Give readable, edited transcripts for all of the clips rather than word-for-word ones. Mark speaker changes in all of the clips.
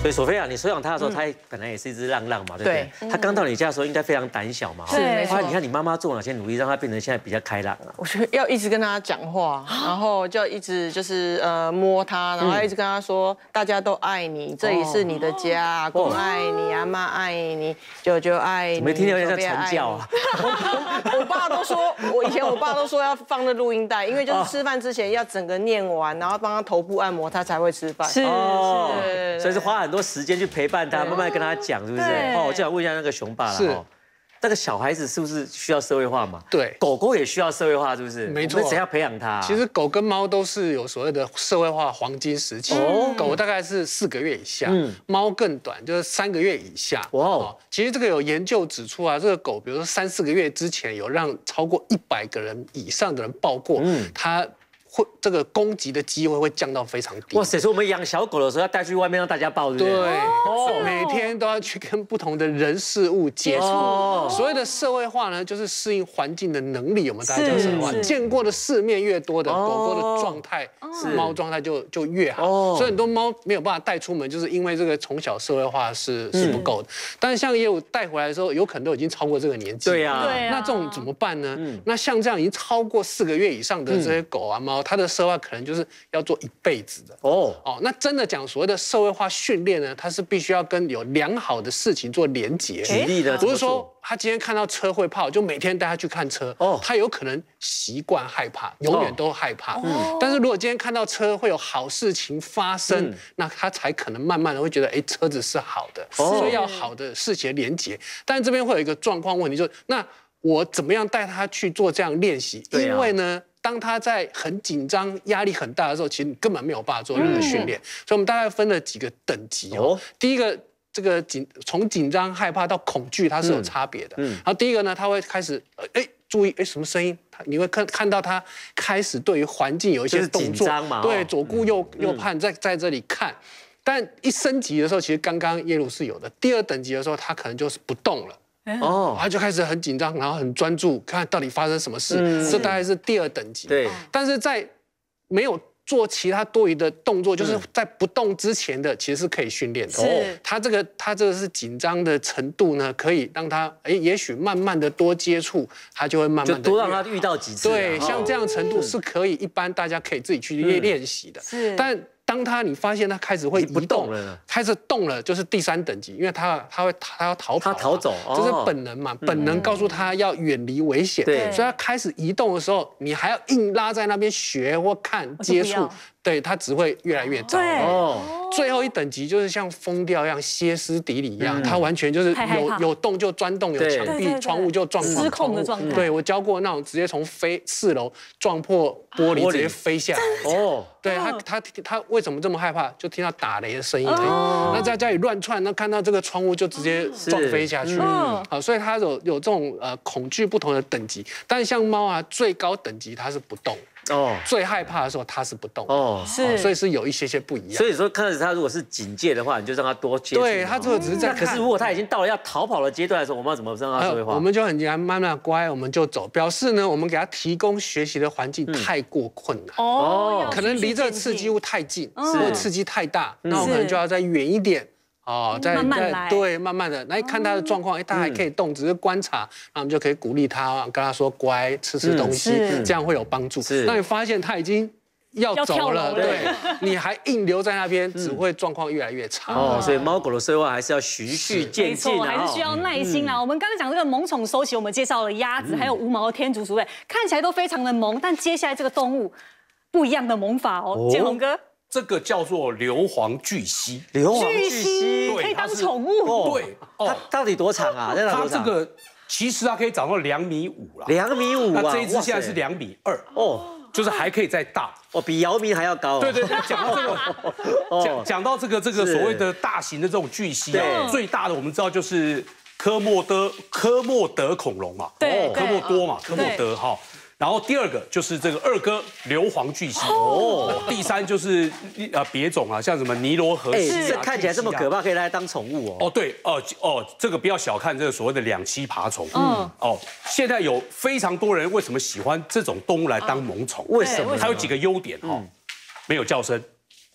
Speaker 1: 所以索菲亚，你收养它的时候，它本来也是一只浪浪嘛，对不对？它刚到你家的时候，应该非常胆小嘛。
Speaker 2: 是没错。
Speaker 1: 你看你妈妈做哪些努力，让它变成现在比较开朗啊？
Speaker 3: 我觉得要一直跟他讲话，然后就一直就是摸他，然后一直跟他说大家都爱你，这里是你的家，阿公爱你，阿妈爱你，舅舅爱你。
Speaker 1: 没听到人家传教啊？
Speaker 3: 我爸都说，以前我爸都说要放那录音带，因为就是吃饭之前要整个念完，然后帮他头部按摩，他才会吃饭。
Speaker 2: 是，
Speaker 1: 所以是花很多时间去陪伴他，慢慢跟他讲，是不是？我就想问一下那个熊爸了。那个小孩子是不是需要社会化嘛？
Speaker 4: 对，
Speaker 1: 狗狗也需要社会化，是不是？
Speaker 4: 没错，
Speaker 1: 谁要培养它？
Speaker 4: 其实狗跟猫都是有所谓的社会化黄金时期。狗大概是4个月以下，猫更短，就是3个月以下。哇，其实这个有研究指出啊，这个狗，比如说3、4个月之前有让超过100个人以上的人报过，它这个攻击的机会会降到非常低。
Speaker 1: 哇塞！所以我们养小狗的时候要带去外面让大家抱，对不对？
Speaker 4: 对，每天都要去跟不同的人事物接触。所谓的社会化呢，就是适应环境的能力。我们大家叫社会化，见过的世面越多的狗狗的状态，猫状态就越好。所以很多猫没有办法带出门，就是因为这个从小社会化是不够的。但是像业务带回来的时候，有可能都已经超过这个年纪。
Speaker 1: 对呀。
Speaker 4: 那这种怎么办呢？那像这样已经超过4个月以上的这些狗啊猫，它的社会化可能就是要做一辈子的。那真的讲所谓的社会化训练呢，它是必须要跟有良好的事情做连结。
Speaker 1: 举例的，
Speaker 4: 不是说他今天看到车会怕，就每天带他去看车。他有可能习惯害怕，永远都害怕。但是如果今天看到车会有好事情发生，那他才可能慢慢的会觉得，哎，车子是好的，所以要好的事情连结。但这边会有一个状况问题，就是那我怎么样带他去做这样练习？因为呢，当他在很紧张、压力很大的时候，其实你根本没有办法做任何训练。所以我们大概分了几个等级哦。第一个，这个从紧张、害怕到恐惧，它是有差别的。然后第一个呢，他会开始注意什么声音，你会看到他开始对于环境有一些动作，对，左顾右盼，在这里看。但一升级的时候，其实刚刚耶鲁是有的。第2等级的时候，他可能就是不动了。他就开始很紧张，然后很专注，看到底发生什么事。这大概是第2等级。对，但是在没有做其他多余的动作，就是在不动之前的，其实是可以训练的。他这个是紧张的程度呢，可以让他也许慢慢的多接触，他就会慢慢的
Speaker 1: 多让他遇到几次。
Speaker 4: 对，像这样程度是可以，一般大家可以自己去练习的。但当你发现他开始会移动了，开始动了，就是第3等级，因为他要逃跑，他
Speaker 1: 逃走，
Speaker 4: 这是本能嘛，本能告诉他要远离危险，所以他开始移动的时候，你还要硬拉在那边学或看接触，对他只会越来越糟。最后1等级就是像疯掉一样，歇斯底里一样，他完全就是有动就钻洞，有墙壁窗户就撞破，
Speaker 2: 失控的状态。
Speaker 4: 对，我教过那种直接从4楼撞破玻璃直接飞下来。对他为什么这么害怕？就听到打雷的声音。那在家里乱窜，那看到这个窗户就直接撞飞下去。所以他有这种恐惧不同的等级。但是像猫啊，最高等级它是不动。最害怕的时候它是不动。所以是有一些不一样。
Speaker 1: 所以说，开始他如果是警戒的话，你就让他多接触。
Speaker 4: 对，他这个只是在看。
Speaker 1: 可是如果他已经到了要逃跑的阶段的时候，我们要怎么让他社会化？
Speaker 4: 我们就很简单，慢慢乖，我们就走。表示呢，我们给他提供学习的环境太过困难。可能离这个刺激物太近，或者刺激太大，那我可能就要再远一点。
Speaker 2: 慢慢来，
Speaker 4: 对，慢慢的来看他的状况，他还可以动，只是观察，那我们就可以鼓励他，跟他说乖，吃东西，这样会有帮助。那你发现他已经要走了，对，你还硬留在那边，只会状况越来越差。
Speaker 1: 所以猫狗的社会化还是要循序渐进，
Speaker 2: 还是需要耐心啦。我们刚刚讲这个萌宠收起，我们介绍了鸭子，还有无毛的天竺鼠，看起来都非常的萌，但接下来这个动物不一样的萌法哦，建宏哥。
Speaker 5: 这个叫做硫磺巨蜥，
Speaker 1: 硫磺巨蜥
Speaker 2: 可以当宠物。
Speaker 5: 对，
Speaker 1: 它到底多长啊？
Speaker 5: 它这个其实它可以长到2.5米了
Speaker 1: ，2.5米啊！
Speaker 5: 那这一只现在是2.2米就是还可以再大
Speaker 1: 比姚明还要高。
Speaker 5: 对，讲到这个，讲到这个所谓的大型的这种巨蜥啊，最大的我们知道就是科莫德恐龙嘛，科莫多嘛，科莫德哈。然后第2个就是这个2哥硫磺巨蜥第3就是别种啊，像什么尼罗河蜥
Speaker 1: 这看起来这么可怕，可以来当宠物
Speaker 5: 对这个不要小看这个所谓的两栖爬虫现在有非常多人为什么喜欢这种动物来当萌宠？
Speaker 1: 为什么？
Speaker 5: 它有几个优点没有叫声。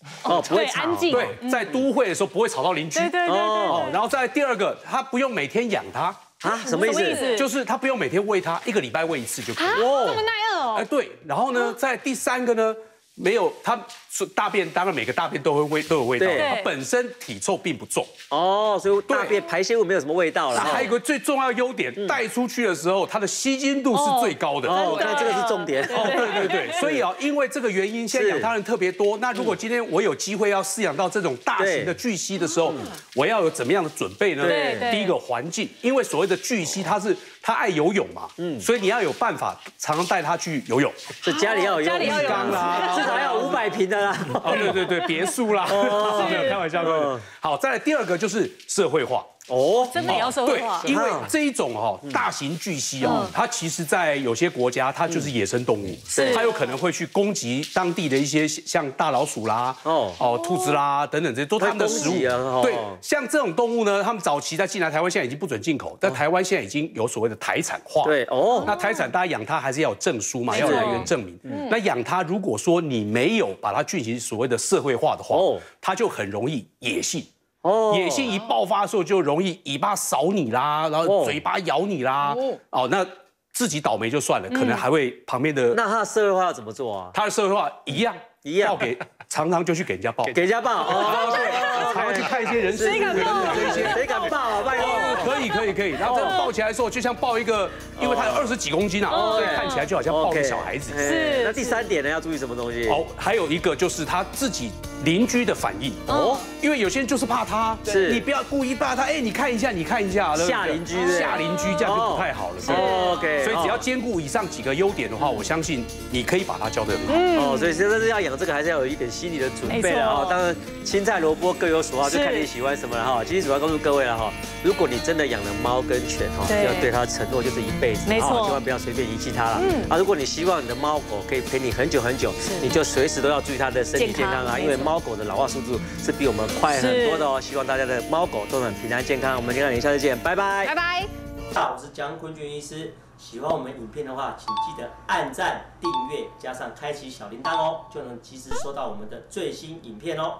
Speaker 1: 哦，不会吵，
Speaker 2: 安静。
Speaker 5: 对，在都会的时候不会吵到邻居。
Speaker 2: 对。
Speaker 5: 哦，然后再来第二个，他不用每天养它
Speaker 1: 啊，什么意思？
Speaker 5: 就是他不用每天喂它，1个礼拜喂1次就可以。
Speaker 2: 哦，这么耐饿哦。
Speaker 5: 哎，对，然后呢，在第三个呢，没有它大便，当然每个大便都有味道，它本身体臭并不重。
Speaker 1: 哦，所以大便排泄物没有什么味道了。
Speaker 5: 那还有一个最重要的优点，带出去的时候，它的吸睛度是最高的。
Speaker 1: 哦，我看这个是重点。
Speaker 5: 哦，对，所以啊，因为这个原因，现在养它人特别多。那如果今天我有机会要饲养到这种大型的巨蜥的时候，我要有怎么样的准备呢？第一个环境，因为所谓的巨蜥，它爱游泳嘛，所以你要有办法常常带它去游泳。
Speaker 1: 这家里要有
Speaker 2: 浴
Speaker 1: 缸啦，至少要500平的啦。
Speaker 5: 哦，对，别墅啦，没有开玩笑的。好，再来第二个就是社会化。
Speaker 2: 哦，真的也要社会化。
Speaker 5: 对，因为这一种大型巨蜥它其实在有些国家它就是野生动物，它有可能会去攻击当地的一些像大老鼠啦、兔子啦等等这些，都是它们的食物。对，像这种动物呢，他们早期在进来台湾，现在已经不准进口，但台湾现在已经有所谓的台产化。
Speaker 1: 对，
Speaker 5: 那台产大家养它还是要有证书嘛，要有来源证明。那养它，如果说你没有把它进行所谓的社会化的话，它就很容易野性。野性一爆发的时候，就容易尾巴扫你啦，然后嘴巴咬你啦。那自己倒霉就算了，可能还会旁边的。
Speaker 1: 那他的社会化要怎么做啊？
Speaker 5: 他的社会化一样，常常就去给人家报，
Speaker 1: 给人家报。
Speaker 5: 常常去看一些人事物等等这些。
Speaker 1: 谁敢报啊？拜托。
Speaker 5: 可以。然后这抱起来的时候，就像抱一个，因为它有20几公斤啊，所以看起来就好像抱个小孩子。
Speaker 1: 是。那第3点呢，要注意什么东西？
Speaker 5: 还有一个就是他自己邻居的反应。因为有些人就是怕他，你不要故意怕他，你看一下，吓邻居这样就不太好了。OK。所以只要兼顾以上几个优点的话，我相信你可以把它教得很好。
Speaker 1: 所以真的要养这个，还是要有一点心理的准备了哈。当然，青菜萝卜各有所好，就看你喜欢什么了哈。其实主要告诉各位了哈，如果你真的养了猫跟犬哈，就要对它承诺就是一辈子，
Speaker 2: 没错，
Speaker 1: 千万不要随便遗弃它了。如果你希望你的猫狗可以陪你很久，你就随时都要注意它的身体健康啊，因为猫狗的老化速度是比我们快很多的哦。希望大家的猫狗都很平安健康。我们下次见，拜拜。
Speaker 2: 拜拜。
Speaker 1: 好，我是江坤俊医师。喜欢我们影片的话，请记得按赞、订阅，加上开启小铃铛哦，就能及时收到我们的最新影片哦。